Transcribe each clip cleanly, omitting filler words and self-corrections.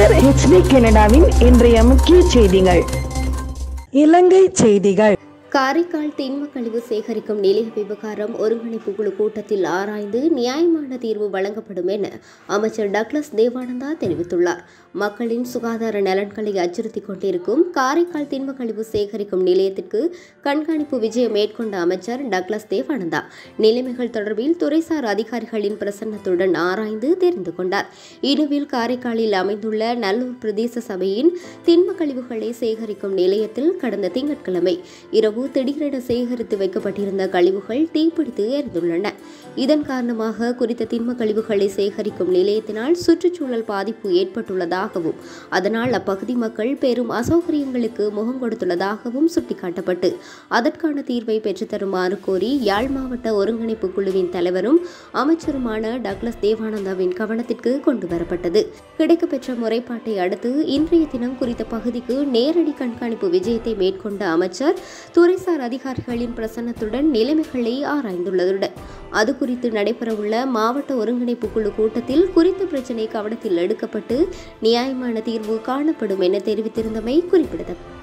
மலர் HD கனடாவின் இன்றைய முக்கிய செய்திகள். இலங்கை செய்திகள். காரைக்கால் திண்ம கழிவு சேகரிக்கும் நிலைய விவகாரம் ஒருங்கிணைப்பு குழு கூட்டத்தில் ஆராய்ந்து நியாயமான தீர்வு வழங்கப்படும் என அமைச்சர் டக்ளஸ் தேவானந்தா தெரிவித்துள்ளார். மக்களின் சுகாதார நலன்களை அச்சுறுத்திக் கொண்டிருக்கும் காரைக்கால் திண்ம கழிவு சேகரிக்கும் நிலையத்திற்கு கண்காணிப்பு விஜயம் மேற்கொண்ட அமைச்சர் டக்ளஸ் தேவானந்தா நிலைமைகள் தொடர்பில் துறைசார் அதிகாரிகளின் பிரசன்னத்துடன் ஆராய்ந்து தெரிந்து கொண்டார். இனுவில் காரைக்காலில் அமைந்துள்ள நல்லூர் பிரதேச சபையின் திண்ம கழிவுகளை சேகரிக்கும் நிலையத்தில் கடந்த திங்கட்கிழமை இரவு திடீரென சேகரித்து வைக்கப்பட்டிருந்த கழிவுகள் தீப்பிடித்து எரிந்துள்ளன. இதன் காரணமாக குறித்த திண்ம கழிவுகளை சேகரிக்கும் நிலையத்தினால் சுற்றுச்சூழல் பாதிப்பு ஏற்பட்டுள்ளதாகவும் அதனால் அப்பகுதி மக்கள் பெரும் அசௌகரியங்களுக்கு முகம் கொடுத்துள்ளதாகவும் சுட்டிக்காட்டப்பட்டு அதற்கான தீர்வை பெற்றுத்தருமாறு கோரி யாழ் மாவட்ட ஒருங்கிணைப்பு குழுவின் தலைவரும் அமைச்சருமான டக்ளஸ் தேவானந்தாவின் கவனத்திற்கு கொண்டுவரப்பட்டது. கிடைக்கப்பெற்ற முறைப்பாட்டை அடுத்து இன்றைய தினம் குறித்த பகுதிக்கு நேரடி கண்காணிப்பு விஜயத்தை மேற்கொண்ட அமைச்சர் துறைசார் அதிகாரிகளின் பிரசன்னத்துடன் நிலைமைகளை ஆராய்ந்துள்ளதுடன் அது குறித்து நடைபெறவுள்ள மாவட்ட ஒருங்கிணைப்பு குழு கூட்டத்தில் குறித்த பிரச்சினை கவனத்தில் எடுக்கப்பட்டு நியாயமான தீர்வு காணப்படும் என தெரிவித்திருந்தமை குறிப்பிடத்தக்கது.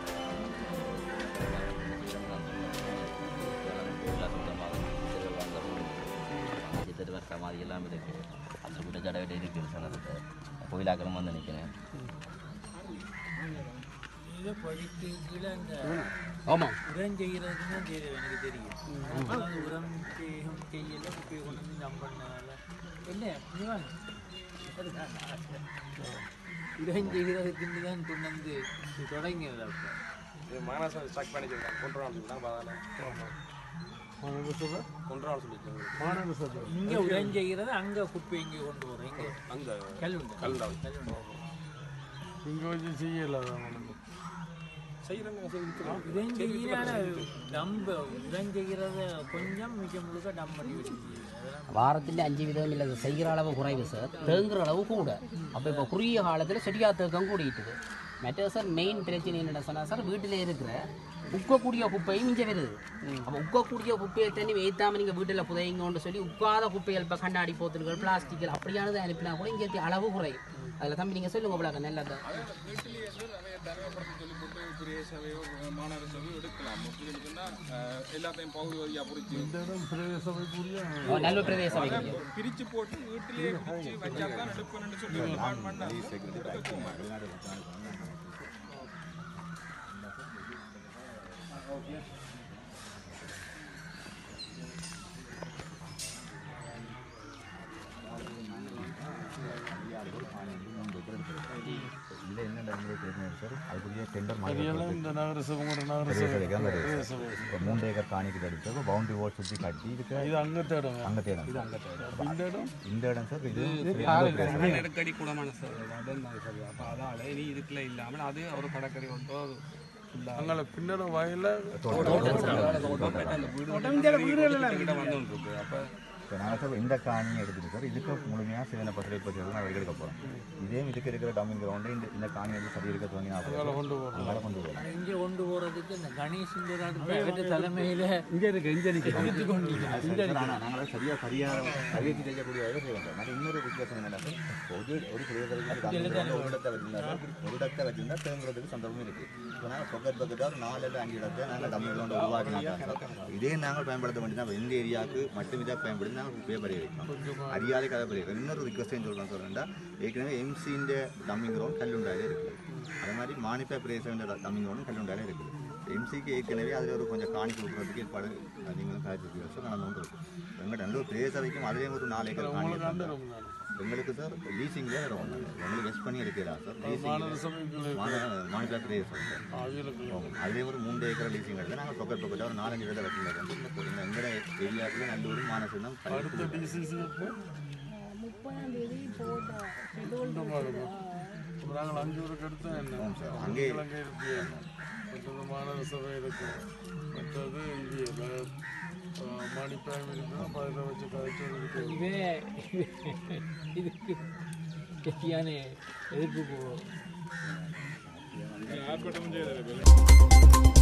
ஆமாம் உரம் செய்கிறதுன்னு தான் தெரியும், எனக்கு தெரியும். உரம் செய்யல குப்பையை கொண்டு வந்து நம்பினால என்ன உரம் செய்கிறதுக்குன்னு தான் கொண்டு வந்து தொடங்கியது. அப்போ மாநகர ஸ்டாக் மேனேஜர் இங்கே உரம் செய்கிறது அங்கே குப்பை இங்கே கொண்டு வரும். இங்கே அங்கே கல்லுண்டா இங்கே வச்சு செய்யல வாரத்தில் 5 விதம் இல்லை, செய்கிற அளவு குறைவு சார், தேங்குற அளவு கூட. அப்போ இப்போ குறுகிய காலத்தில் செடியாக தேக்கம் கூடிட்டுது. மற்ற சார் மெயின் பிரச்சனை என்ன சொன்னால் சார், வீட்டில் இருக்கிற உக்கக்கூடிய குப்பையும் இங்கே வருது. அப்போ உக்கக்கூடிய குப்பையை தண்ணி வைத்தாமல் நீங்கள் வீட்டில் புதையுங்கன்னு சொல்லி உட்காத குப்பைகள் இப்போ கண்ணாடி போத்தல்கள் பிளாஸ்டிக்கள் அப்படியானது அனுப்பினா கூட இங்கே அளவு குறையும். அதில் தம்பி நீங்கள் சொல்லுங்க போலாங்க நல்லது. மாநகர சபை எடுக்கலாம் எல்லாத்தையும் பகுதி நல்ல பிரதேச சபை பிரிச்சு போட்டு வீட்டிலேயே வச்சாதான் எடுப்பேன்னு சொல்லி இந்த நகரசபை 3 ஏக்கர் காணிக்கு எடுத்து பவுண்டரி வால் சுற்றி கட்டி இது அங்கத்த இடம் இந்த இடம் சார் இது நெருக்கடி கூடமான சார் இடம் தான் சார். அப்போ அதால் இனி இதுக்குள்ள இல்லாமல் அது ஒரு கடற்கரை ஒன்றோ அங்கே பின்னோட வயலில் வந்து அப்போ இப்போ நாங்கள் சார் இந்த காணியை எடுத்துகிட்டு சார் இதுக்கு முழுமையாக சேதன பத்திரை பற்றி நாங்கள் எடுக்க போகிறோம். இதே இதுக்கு இருக்கிற டம்மிங் கிரவுண்டு இந்த காணி எடுத்து சரி இருக்க துவங்கி நான் கொண்டு போகிறோம். இங்கே கொண்டு போகிறதுக்கு இந்த கணேஷ் தலைமையில் இங்கே நாங்கள் சரியாக சரிவச்சு செய்யக்கூடிய வேலை செய்வோம் சார். நான் இன்னொரு வித்தியாசம் என்னென்னா ஒரு பிரதேசத்துக்கு ஒரு இடத்தை வச்சுருந்தா தேங்குறதுக்கு சந்தர்ப்பம் இருக்குது. இப்போ நாங்கள் பக்கத்து 4 இல்லை 5 இடத்தை நாங்கள் டம்மிங் கிரவுண்டு உருவாக்கினாங்க. இதே நாங்கள் பயன்படுத்த வேண்டியதான் இந்த ஏரியாவுக்கு மட்டும் இதாக பயன்படுத்தி நாங்கள் குப்பையை பரிகரிக்கணும். அறியாத கதை பரிகரிக்கணும். இன்னொரு ரிக்வஸ்ட்டையும் சொல்லலாம் சொல்கிறேன்டா, ஏற்கனவே எம்சின்ற டம்மிங் கிரவுண்ட் கல்லுண்டாலே இருக்குது. அதே மாதிரி மானிப்பா பிரதேச டம்மிங் கிரவுண்டும் கல்லுண்டாலே இருக்குது. எம்சிக்கு ஏற்கனவே அதில் ஒரு கொஞ்சம் காணி கொடுக்குறதுக்கு ஏற்பாடு நீங்களும் காய்ச்சி வருஷம் நடந்து கொண்டு இருக்கும். எங்கள்கிட்ட நல்ல ஒரு பிரதேச வைக்கும் அதிலே ஒரு 4 ஏக்கர் காணி எங்களுக்கு சார் லீசிங்கில் வரும். எங்களுக்கு வெஸ்ட் பண்ணி எடுக்கலாம் சார். மாநில பிரதேசம் அதிலே ஒரு 3 ஏக்கர் லீசிங் எடுத்து நாங்கள் பக்கத்து ஒரு 4-5 இடத்தை வைக்கணும். எங்களோட ஏரியாவுக்குள்ள நல்லூர் மாநகரம் நாங்கள் 5 ஊருக்கு எடுத்தோம் சார். அங்கே மாநகர சபை இருக்கு, மற்றது மாணிப்பாயம் இருக்குன்னா பதில வச்சு கழிச்சு இதுக்கு எதிர்ப்பு ஆர்ப்பாட்டம் செய்ய